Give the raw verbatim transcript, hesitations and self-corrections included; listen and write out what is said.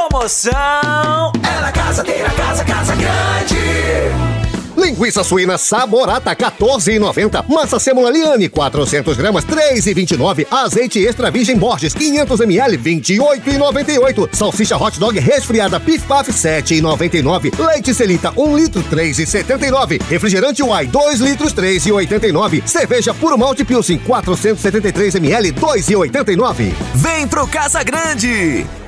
Promoção é na Casa Tem, a Casa, Casa Grande. Linguiça suína Saborata, quatorze reais e noventa centavos. Massa sêmola Liane, quatrocentos gramas, três reais e vinte e nove centavos. Azeite extra virgem Borges, quinhentos mililitros, vinte e oito reais e noventa e oito centavos. Salsicha hot dog resfriada Pif Paf, sete reais e noventa e nove centavos. Leite Celita, um litro, três reais e setenta e nove centavos. Refrigerante Uai, dois litros, três reais e oitenta e nove centavos. Cerveja Puro Malte Pilsen, quatrocentos e setenta e três mililitros, dois reais e oitenta e nove centavos. Vem pro Casa Grande!